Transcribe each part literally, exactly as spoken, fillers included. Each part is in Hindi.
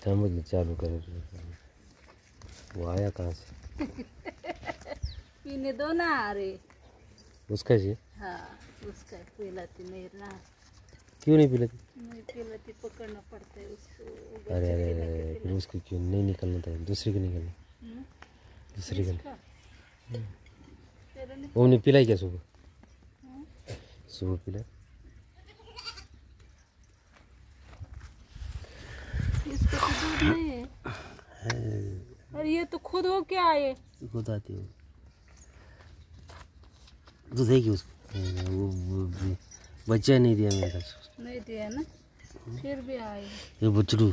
समझ चालू करे। वो आया कहाँ से? पीने दो ना। अरे उसका जी? हाँ उसका पिलाती नहीं ना। क्यों नहीं पिलाती? नहीं पिलाती, पकड़ना पड़ता है उसको। अरे अरे अरे फिर उसको क्यों नहीं निकलना था? दूसरी को निकलना। दूसरी को वो नहीं पिलाई क्या सुबह? सुबह पिला। इसको तो दूध नहीं है। अरे ये तो खुद हो क्या आए? खुद आती हो। दूध है कि उसको? वो, वो, वो बच्चा नहीं दिया मेरे साथ। नहीं दिया ना, फिर भी आए। ये बच्चू,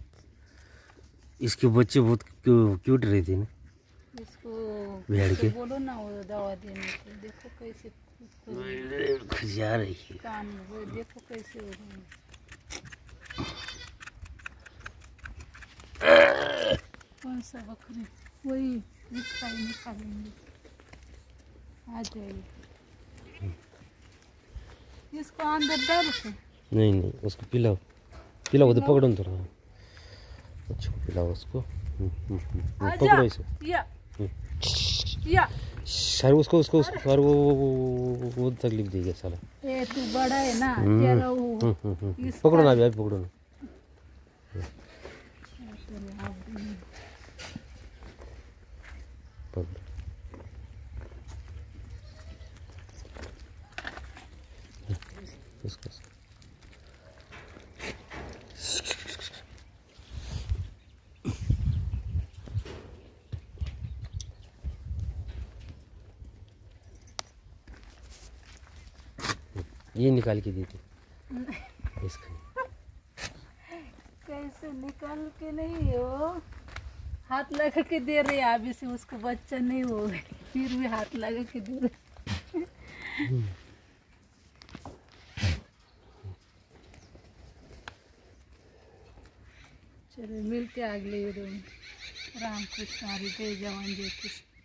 इसके बच्चे बहुत क्यूट रहते हैं ना। इसको भेड़ के बोलो ना वो दवा देने को। देखो कैसे खुशिया रही है कान में, देखो कैसे हो रही है। कौन सा बकरी? वही इसका ही निकालेंगे, आ जाएगी। इसको अंदर डाल के। नहीं नहीं उसको पिलाओ, पिलाओ तो पकड़ो थोड़ा। अच्छा पिलाओ उसको। पकड़ो इसे। या या सर उसको उसको उसको सर वो वो वो तकलीफ देगी साला। ये तू बड़ा है ना तेरा वो। पकड़ो ना अभी, पकड़ो ना। पकड़ो। उसको ये निकाल के दी थी इसका। कैसे निकाल के नहीं हो, हाथ लगा के दे रहे हैं। अभी से उसको बच्चा नहीं हो फिर भी हाथ लगा के दे रहे। चलो मिलते अगले वीडियो में। राम कृष्ण हरि जय जवान जय कृष्ण।